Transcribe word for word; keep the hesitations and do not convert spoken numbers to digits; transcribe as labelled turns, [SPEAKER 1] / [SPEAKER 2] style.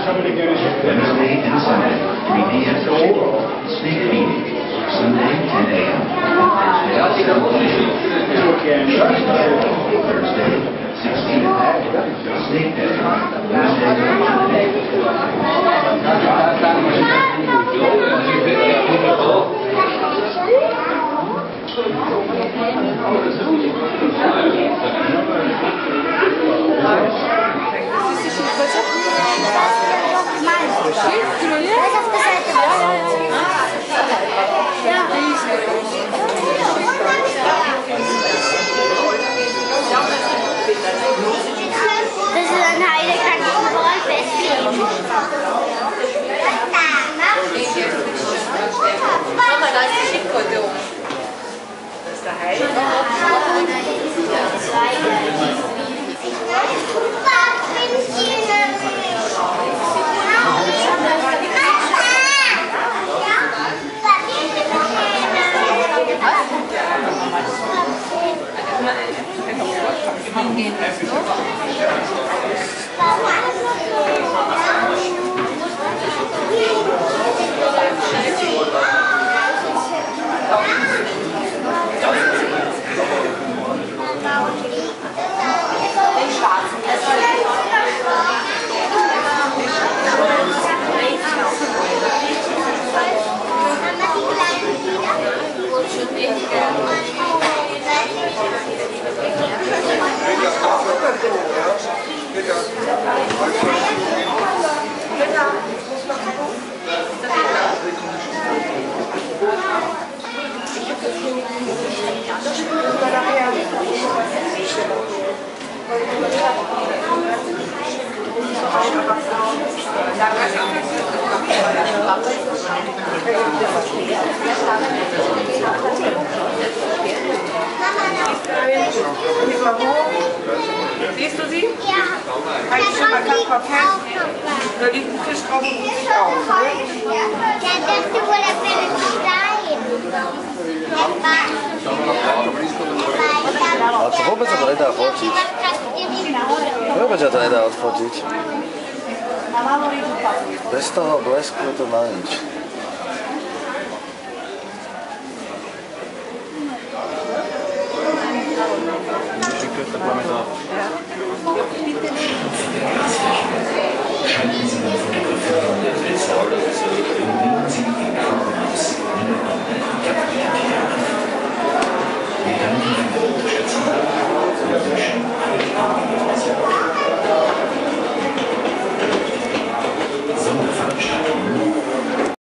[SPEAKER 1] Wednesday and Sunday, three p m Snake meeting. Sunday, ten a m Thursday, seven p m Thursday, six p m Snake day.
[SPEAKER 2] Das ist ein Heide, kann ich überall festlegen.
[SPEAKER 3] Schau mal, da ist die Schiffkarte oben. Das ist der Heide. Den schwarzen. Siehst du sie?
[SPEAKER 2] Ja.
[SPEAKER 3] Halt schon mal ganz mal fest. Da liegt ein Fisch drauf und ruht sich auf.
[SPEAKER 2] Ja, das ist wohl der Film dahin.
[SPEAKER 4] A to vôbec sa to nedá fotiť. Vôbec sa to nedá odfotiť. Bez toho blesku je to na nič. Takhle